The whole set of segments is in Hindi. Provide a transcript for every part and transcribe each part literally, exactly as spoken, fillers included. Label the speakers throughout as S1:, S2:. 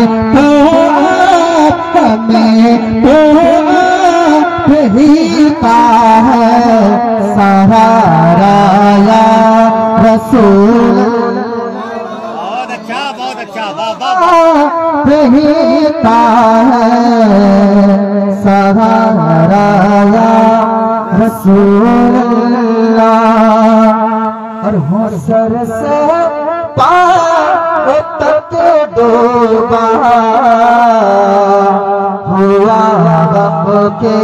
S1: तो हमें तो ही का है सहारा या रसूल।
S2: बहुत अच्छा बहुत अच्छा, वाह वाह।
S1: ही का है सहारा या रसूल। और हो सर से पाँव तक डूबा हुआ गम के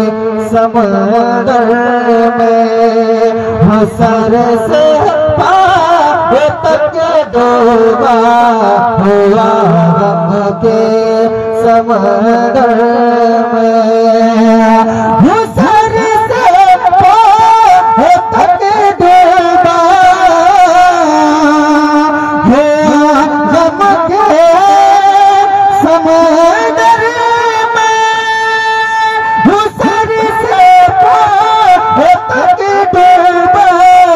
S1: समंदर में। हो सर से पाँव तक डूबा हुआ गम के समंदर में। हो सर से पाँव तक डूबा हुआ गम के समंदर में। हो सर से पाँव तक डूबा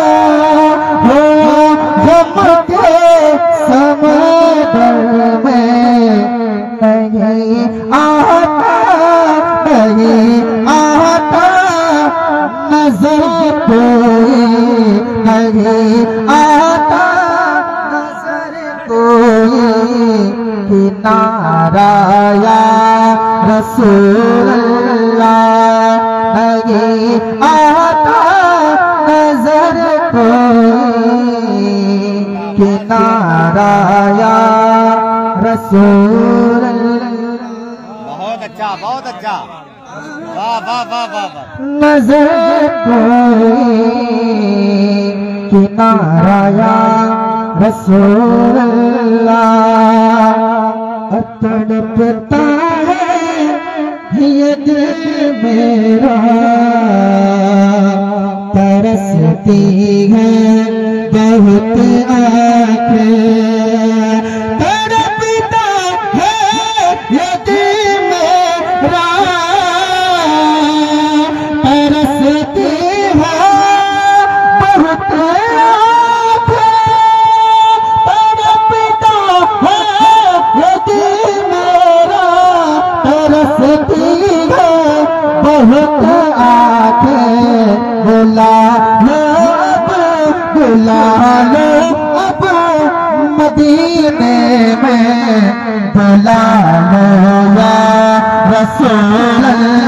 S1: हुआ गम के समंदर में। नहीं आता नहीं आता नजर कोई, नहीं आता नजर कोई किनारा या रसूल अल्लाह। नहीं आता नजर कोई किनारा या रसूल।
S2: बहुत अच्छा बहुत अच्छा, वाह वाह वाह वाह वाह।
S1: नजर कोई किनारा या रसूल अल्लाह। तड़पता है ये दिल मेरा, तरसती है बहुत आँखें। तड़पता है ये दिल मेरा, तरसती है बहुत आँखें। तड़पता है ये दिल मेरा, तरसती है बहुत आँखें। बुला लो अब बुला लो अब मदीने में, बुला लो या रसूल अल्लाह।